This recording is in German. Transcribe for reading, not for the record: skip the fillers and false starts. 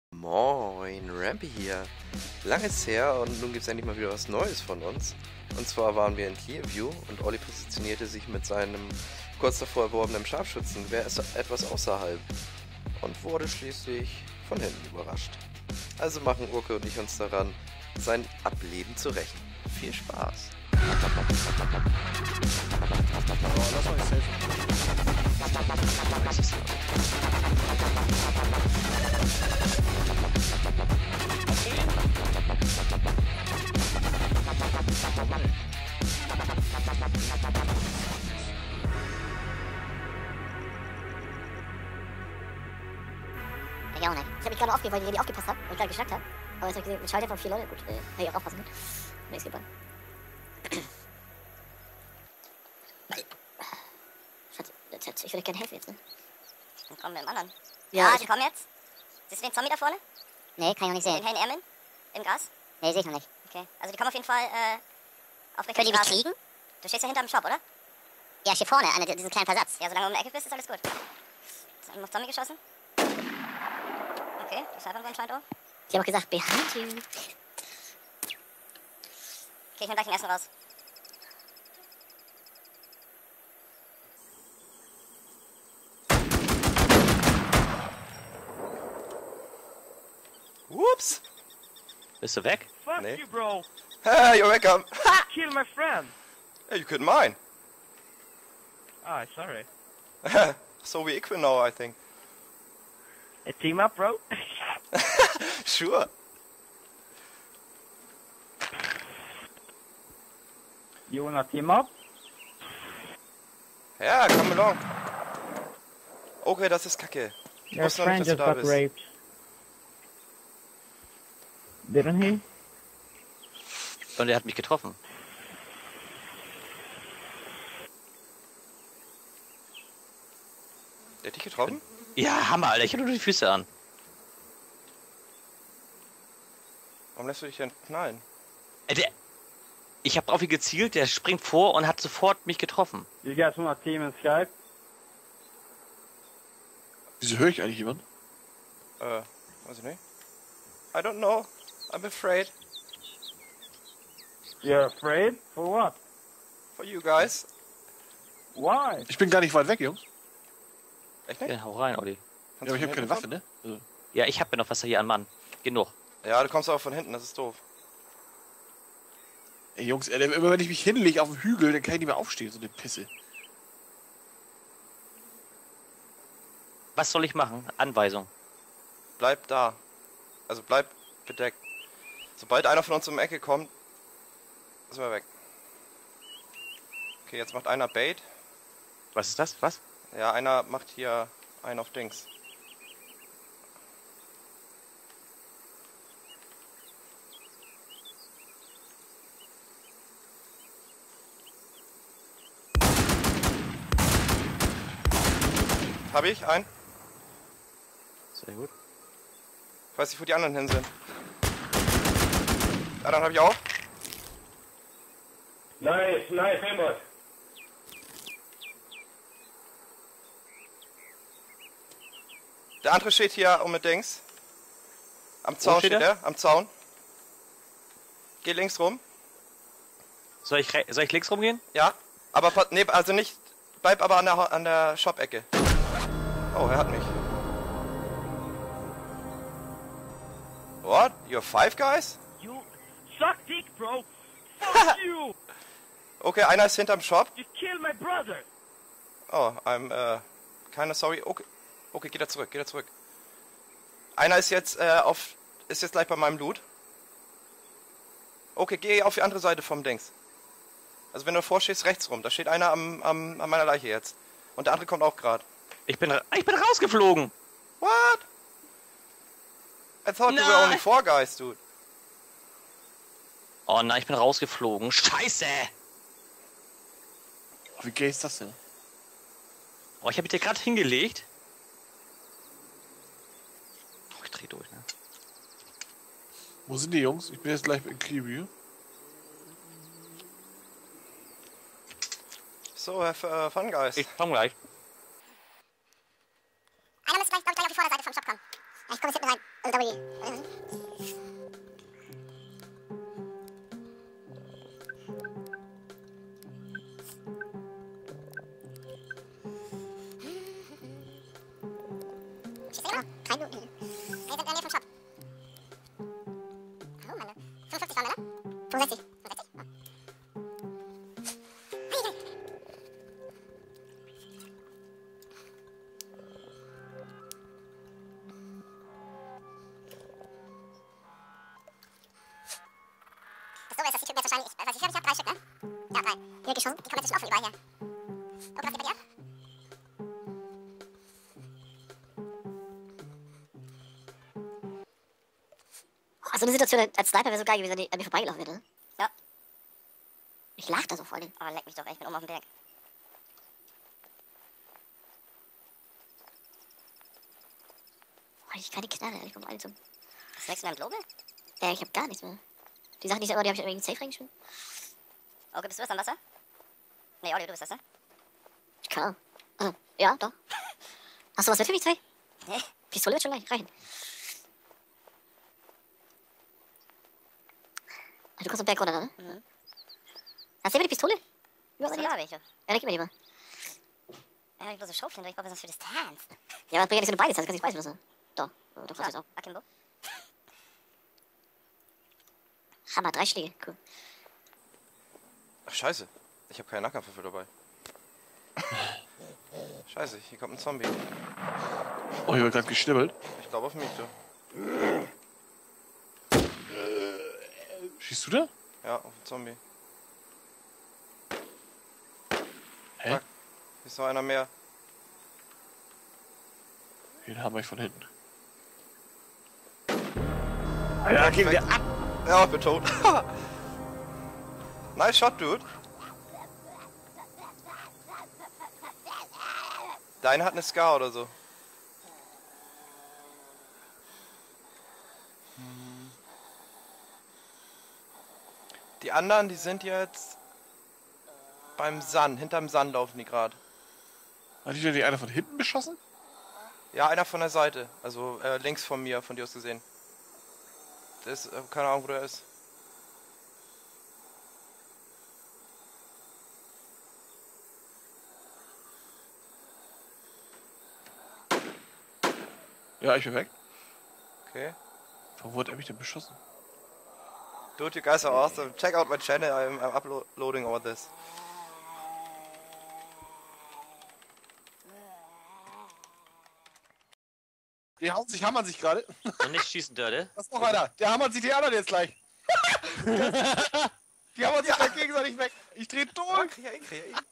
Moin, Rampy hier. Lange ist her und nun gibt es endlich mal wieder was Neues von uns. Und zwar waren wir in Clearview und Olli positionierte sich mit seinem kurz davor erworbenen Scharfschützengewehr etwas außerhalb und wurde schließlich von hinten überrascht. Also machen Urke und ich uns daran, sein Ableben zu rächen. Viel Spaß! Oh, lass mal nicht safe. Ja, auch nicht. Ich hab mich gerade aufgeregt, weil die aufgepasst hat und ich gerade geschnackt habe. Aber jetzt hab ich gesehen, mit Schalter von 4 Leute. Gut, hätte ich auch aufpassen können. Nächstes Gebannt. Schatz, ich würde gerne helfen jetzt, ne? Dann kommen wir mit dem anderen. Ja, Die kommen jetzt. Siehst du den Zombie da vorne? Nee, kann ich noch nicht Den sehen. hellen Ärmeln? Im Gras? Nee, sehe ich noch nicht. Okay. Also die kommen auf jeden Fall auf Können die mich kriegen? Du stehst ja hinterm Shop, oder? Ja, hier vorne, diesen kleinen Versatz. Ja, solange du um die Ecke bist, ist alles gut. Ist irgendwo auf Zombie geschossen? Okay, die Scheibe anscheinend auch. Ich habe auch gesagt, behind you. Okay, ich nehm gleich den ersten raus. Whoops! Bist du weg? Fuck Nee. you, bro. Hey, you're welcome! Kill my friend. Hey, you couldn't mine! Ah, sorry. So we equal now, I think. A team up, bro. Sure! You wanna team up? Ja, come along! Okay, das ist Kacke. Ich Your wusste noch nicht, friend dass du just da got bist. raped. Didn't he? Und er hat mich getroffen. Der hat dich getroffen? Ja, Hammer, Alter. Ich hab nur die Füße an. Warum lässt du dich denn knallen? Ich hab auf ihn gezielt, der springt vor und hat sofort mich getroffen. You guys wanna team in Skype? Wieso höre ich eigentlich jemanden? Weiß ich nicht. I don't know. I'm afraid. You're afraid? For what? For you guys. Why? Ich bin gar nicht weit weg, Jungs. Echt nicht? Ja, hau rein, Olli. Kannst Ja, aber du ich habe von keine hinten Waffe, ne? Also, Ja, ich hab ja noch was hier an Mann. Genug. kommen? Ja, du kommst auch von hinten, das ist doof. ey, Jungs, immer wenn ich mich hinlege auf den Hügel, dann kann ich nicht mehr aufstehen, so eine Pisse. Was soll ich machen? Anweisung. Bleib da. Also bleib bedeckt. Sobald einer von uns um die Ecke kommt, sind wir weg. Okay, jetzt macht einer Bait. Was ist das? Was? Ja, einer macht hier einen auf Dings. Hab ich einen? Sehr gut. Ich weiß nicht, wo die anderen hin sind. Die anderen habe ich auch. Nice, Hammer. Der andere steht hier um mit Dings. Am Zaun steht steht er? er, am Zaun. Geh links rum. Soll ich links rumgehen? Ja, aber nee, also nicht. Bleib aber an der Shop-Ecke. Oh, er hat mich. What? You're five guys? You suck dick, bro. Fuck you. Okay, einer ist hinterm Shop. You killed my brother. Oh, I'm kinda sorry. Okay, okay, geht er zurück. Einer ist jetzt ist jetzt gleich bei meinem Loot. Okay, geh auf die andere Seite vom Dings. Also wenn du davor stehst, rechts rum. Da steht einer an meiner Leiche jetzt. Und der andere kommt auch gerade. Ich bin rausgeflogen. What? I thought you were Nein. only four guys, dude. Oh nein, ich bin rausgeflogen. Scheiße. Wie gay ist das denn? Oh, ich hab mich dir gerade hingelegt. Oh, ich dreh durch, ne? Wo sind die Jungs? Ich bin jetzt gleich in Clearview. So, have fun, guys. Ich komm gleich. Einer müsste gleich auf die Vorderseite vom Shop kommen. Ja, ich komme jetzt hinten rein. Also Kein Blut. Wir sind in der Nähe vom Shop. Oh Mann. 55 waren wir, ne? 65. 65? Ja. Das Dumme ist, dass die Typen jetzt wahrscheinlich... Ich hab 3 Stück, ne? Ja, 3. Die geschossen, die kommen jetzt schon auch von überall her. Oh, was geht bei dir ab? Oh, so eine Situation als Sniper wäre so geil gewesen, wenn die an mir vorbeigelaufen wäre, ne? Ja. Ich lach da so vor allem. Oh, leck mich doch, ey, ich bin oben auf dem Berg. Oh, ich keine Knarre, ich komme alle zum... Was wächst du in deinem Global? Ich hab gar nichts mehr. Die Sachen, die hab ich in irgendeinen Safe reingeschmissen. Okay, bist du das am Wasser? Nee, Olli, du bist das, ne? Keine Ahnung. Also, ja, doch. Hast du was mit für mich, zwei? Nee. Pistole wird schon gleich reichen. Du kommst am Berg runter, ne? Mhm. Hast du immer die Pistole? Ja, So habe ich doch. dann gib mir die mal. Ja, ich bloß so Schaufeln, ich brauche was für Distanz. Ja, aber bring ja nicht, wenn du beides hast, kannst du nicht beides benutzen. Doch, du kannst jetzt auch. Akimbo. Hammer, 3 Schläge, cool. Ach, scheiße. Ich habe keinen Nahkampfwürfel dabei. Scheiße, hier kommt ein Zombie. Oh, ich war gerade geschnibbelt. Ich glaube auf mich, du. Schießt du da? Ja, auf den Zombie. Hä? Fuck. Hier ist noch einer mehr. Den haben wir von hinten. Ja, gehen wir ab! Ja, ich bin tot. Nice shot, dude. Deine hat eine Scar oder so. Die anderen, die sind jetzt beim Sand. Hinterm Sand laufen die gerade. Hat dich nicht einer von hinten beschossen? Ja, einer von der Seite. Also links von mir, von dir aus gesehen. Der ist, keine Ahnung, wo der ist. Ja, ich bin weg. Okay. Warum wurde er mich denn beschossen? Dude, you guys are awesome. Check out my channel. I'm uploading all this. Die hauen sich, hammern sich gerade. Und nicht schießen, Dörde. Das ist noch einer. Der hammert sich die anderen jetzt gleich. Die hammern sich gleich gegenseitig weg. Ich dreh durch. Krieg ich.